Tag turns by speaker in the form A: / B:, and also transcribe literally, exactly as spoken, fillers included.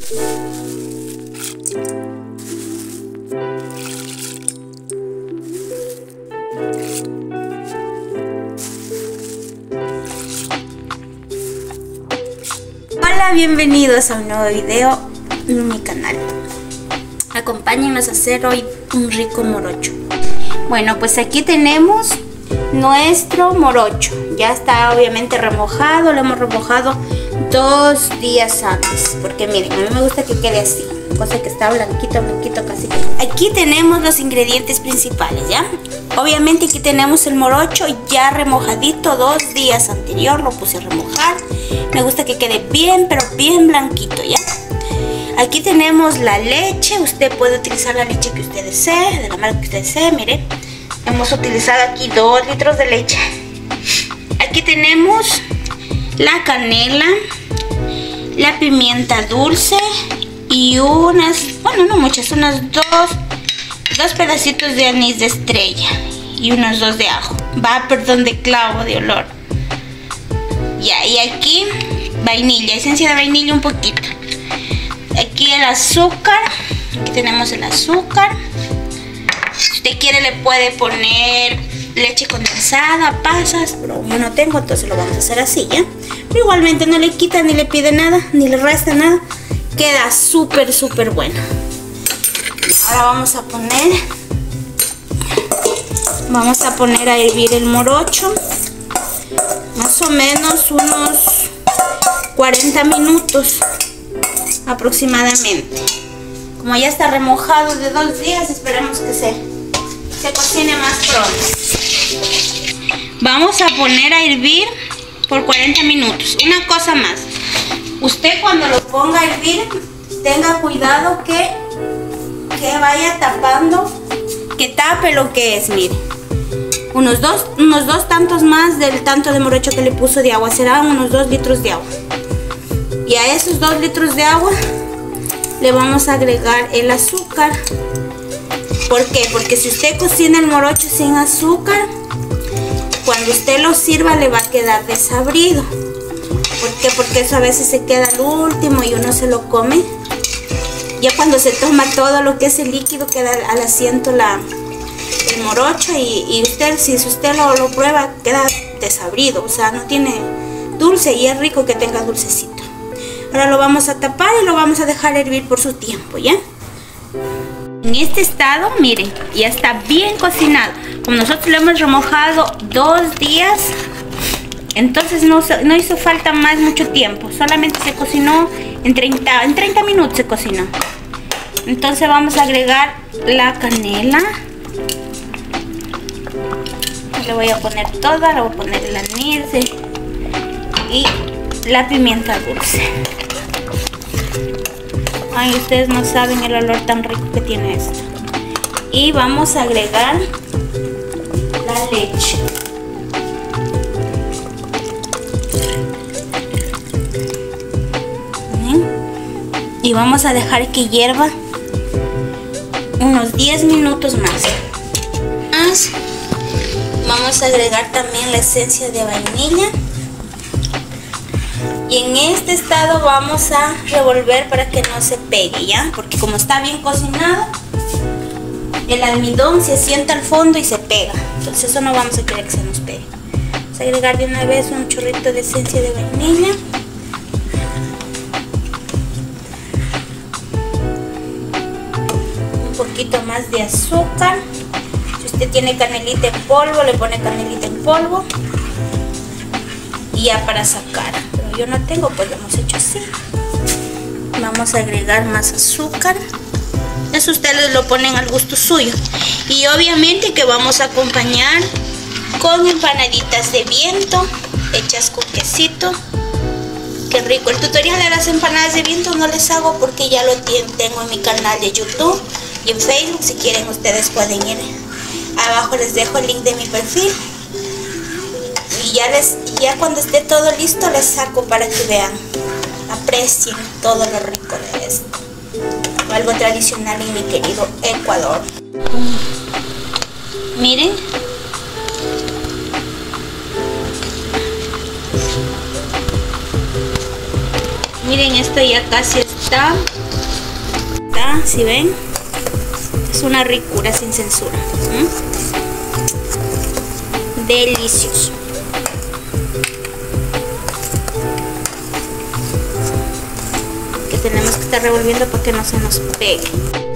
A: Hola, bienvenidos a un nuevo video en mi canal. Acompáñenos a hacer hoy un rico morocho. Bueno, pues aquí tenemos nuestro morocho. Ya está obviamente remojado, lo hemos remojado dos días antes. Porque miren, a mí me gusta que quede así, cosa que está blanquito, blanquito casi. Aquí tenemos los ingredientes principales, ¿ya? Obviamente aquí tenemos el morocho ya remojadito dos días anterior, lo puse a remojar. Me gusta que quede bien, pero bien blanquito, ¿ya? Aquí tenemos la leche, usted puede utilizar la leche que usted desee, de la marca que usted desee, mire. Hemos utilizado aquí dos litros de leche. Aquí tenemos la canela, la pimienta dulce y unas, bueno no muchas, unas dos, dos pedacitos de anís de estrella y unos dos de ajo. Va, perdón, de clavo de olor. Ya, y aquí vainilla, esencia de vainilla un poquito. Aquí el azúcar, aquí tenemos el azúcar. Si usted quiere le puede poner leche condensada, pasas, pero yo no tengo, entonces lo vamos a hacer así, ¿ya? Pero igualmente no le quita ni le pide nada, ni le resta nada. Queda súper, súper bueno. Ahora vamos a poner, vamos a poner a hervir el morocho. Más o menos unos cuarenta minutos aproximadamente. Como ya está remojado de dos días, esperemos que se, se cocine más pronto. Vamos a poner a hervir por cuarenta minutos. Una cosa más, usted cuando lo ponga a hervir, tenga cuidado que, que vaya tapando, que tape lo que es, mire. Unos dos, unos dos tantos más del tanto de morocho que le puso de agua, serán unos dos litros de agua. Y a esos dos litros de agua le vamos a agregar el azúcar. ¿Por qué? Porque si usted cocina el morocho sin azúcar, cuando usted lo sirva le va a quedar desabrido. ¿Por qué? Porque eso a veces se queda al último y uno se lo come. Ya cuando se toma todo lo que es el líquido, queda al asiento la, el morocho y, y usted, si usted lo, lo prueba, queda desabrido. O sea, no tiene dulce y es rico que tenga dulcecito. Ahora lo vamos a tapar y lo vamos a dejar hervir por su tiempo, ¿ya? En este estado, miren, ya está bien cocinado. Como nosotros lo hemos remojado dos días, entonces no, no hizo falta más mucho tiempo. Solamente se cocinó en treinta, en treinta minutos se cocinó. Entonces vamos a agregar la canela. Le voy a poner toda, le voy a poner el anís y la pimienta dulce. Ay, ustedes no saben el olor tan rico que tiene esto. Y vamos a agregar la leche. ¿Ven? Y vamos a dejar que hierva unos diez minutos más. más. Vamos a agregar también la esencia de vainilla. Y en este estado vamos a revolver para que no se pegue, ¿ya? Porque como está bien cocinado, el almidón se asienta al fondo y se pega. Entonces eso no vamos a querer que se nos pegue. Vamos a agregar de una vez un chorrito de esencia de vainilla. Un poquito más de azúcar. Si usted tiene canelita en polvo, le pone canelita en polvo. Y ya para sacar. Yo no tengo, pues lo hemos hecho así. Vamos a agregar más azúcar. Eso ustedes lo ponen al gusto suyo. Y obviamente que vamos a acompañar con empanaditas de viento hechas con quesito. Qué rico. El tutorial de las empanadas de viento no les hago porque ya lo tengo en mi canal de YouTube y en Facebook. Si quieren ustedes pueden ir. Abajo les dejo el link de mi perfil. Y ya, les, ya cuando esté todo listo les saco para que vean, aprecien todo lo rico de esto. Algo tradicional en mi querido Ecuador. Miren. Miren, esto ya casi está. ¿Está? ¿Sí ven? Es una ricura sin censura. ¿Mm? Delicioso. Que tenemos que estar revolviendo para que no se nos pegue.